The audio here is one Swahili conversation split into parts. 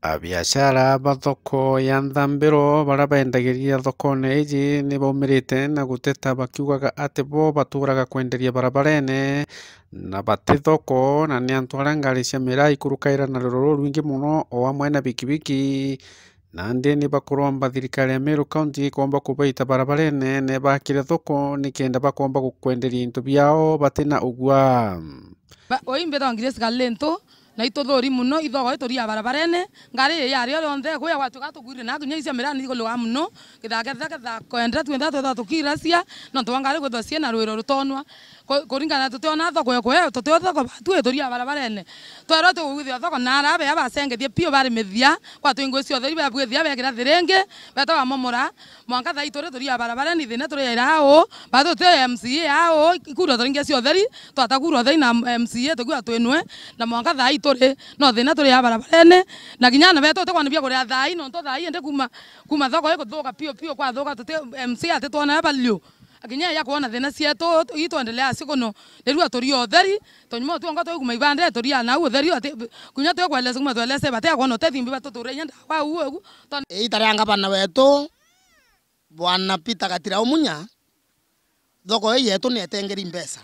Abiashara ba thoko ya Nthambiro baria bendagiria thoko-ini iji ni baumirite na guteta bakiugaga ati bo baturaga kwenderia barabarene na bati thoko na ni antu aria ngari cia miraa ikurukaira na ruro rwingi muno o amwe na bikibiki nandi ni bakuromba thirikari ya Meru County ikomba kubaita barabarene na bakire thoko nikenda bakomba gukwenderia into biao batina ugwa oimbe thongire sigalento na ituthuri muno ithogo ituria barabarene ngari yari yonthe kuya gwatu gatugwire na kunya cia mirani iguluga muno kithagetha kwenda twenda twetha tukiracia no twangari gwethacia na rwiro rutonwa kuringana tutiona thoko yokwe tutotha batu ituria barabarene twero tugwithia thoko na arabe abasengethie pio bari mithia kwa twingwe cio theri babwithia bekira thiringi betawa momora mwanka tha itore turia barabarene thina turi irao batu te MCA ao ikuro turinge cio theri twatakuro theri na MCA tukiwa twinwe na mwanka tha itore no thina turi barabarene na ginyana beto te kwanibia kuria thai no to thai ende kuma thoko ikuthuka pio kwa thuka tute MCA te twana balio akinya ya kuona thina cietu itwendelea sikuno ndirua turio theri tonyimo tuonga twiguma ibande turia na u theri kunya twekweleza kuma tweleze bate kuona tethimbi batuture nyenda kwa ugu itaranga bana wetu bwana Peter Gatira umunya thoko yetu netengeri mbesa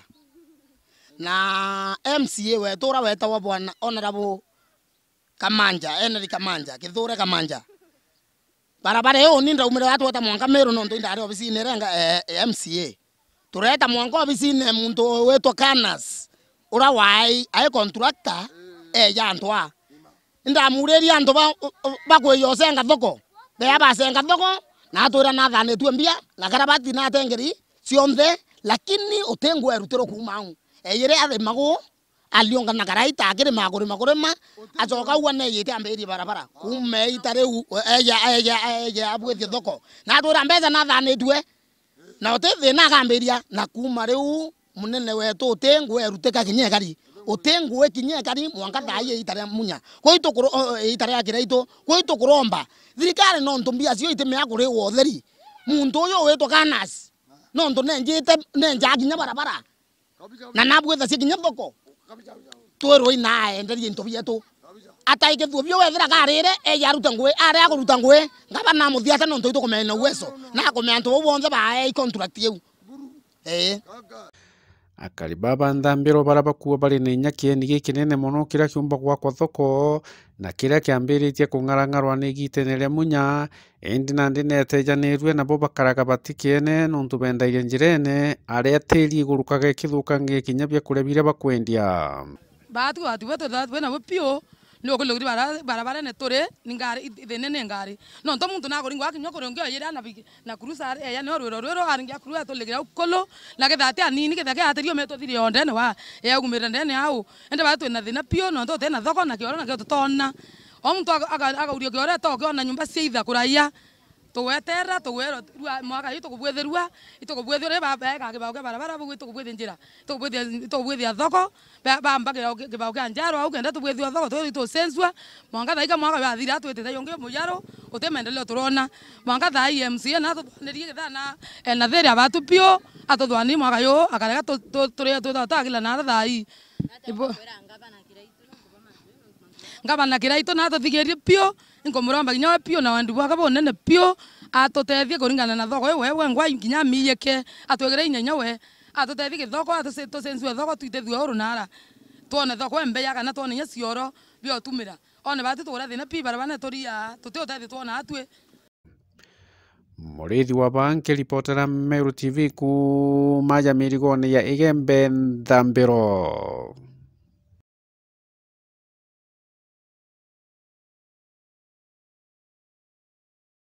na MCA wetu ura wetawa bwana honorable Kamanja kithure Kamanja barabara yo ninda umire watu wata mwanka Meru no ndo ndari obisi nerenga MCA tureta mwanka obisi ne muntu wetu Kanas ura wai ai contractor yantwa nda mureri antu bakwe yosenga thoko be abasenga thoko na tura na thane tuambia na karabati na tengeri cionthe lakini utengwe rutero kumau yire athe mago alionga na karaita akire magurima achoka uone yite amberi barabara kume itare eya abwethie thoko na tura mbeza na thane tue na utethie na gamberia na kuma riu munene wetu utengwe ruteka kinyekari utengwe kinyekari mwanka thaye itare munya koito itare akira ito koito kuromba thirikari no ntumbia cio ite meakuri wotheri muntu uyu wetu Kanas no ntu nenja kinya barabara na nabwetha cia kinya thoko twero ina enderie into bietu ataike thubio wethira garire yaruta ngwe ari akuruta ngwe ngaba na muthiata no ntu tukumena uweso na kumenya ntu bonthe ba contract yeu akari baba Nthambiro bara bakuwa bari na inya kieni gikinene muno kiria kiumba gwakwa thoko na kiria kiambiritie kung'arang'arwa ni igitene ria munya endi nandi netejanirwe nabo bakaraga batikiene nontu bendairie njirene aria tiri igurukaga ikithukangia kinya bia kuria biria bakwendia batu wetu bena pio ni okulogiri barabara ne tore ningari ithenene ngari no nto muntu na kuringwa kinyo kurongio yira na cruiser ya ne rwero aringia cruiser to legira ukolo na gethate anini gethake aterio meto thiri onde ne wa ya gumira ndene au ende batu na thina pio no nto tena thoko na kioro na kio tutona o muntu agaurio kioro to kiona nyumba cia itha kuraia tuwetera tuwero mwaka ito kubwetherua ito kubwethera baba kibao ke barabara bugu ito kubwethe njira ito kubwethia thoko bamba kibao ke njaro au kenda tubwethia thoko to senswa mwanga thaika mwaka bathira twetete yonge mujaro utemendeleo turona mwanga tha IMCA na tunerie thana na theri abatu pio atothwani mwaka yo akarega turi tutakila na thai ngabana kiraito na tuthigerie pio inkomuromba ginya pio na wandu bwa bonene pio atutethie kuringana na thoko wewe ngwa ginya miyeke atwegere inyanya we atutethie thoko atusensu thoko tuitethie urunara tuone thoko embe ya kana tuone cioro bio tumira one batu tura thina pi barabana turia tututethie tuona atwe Murithi wa banki reportera Meru TV ku maja mirigone ya Igembe Nthambiro.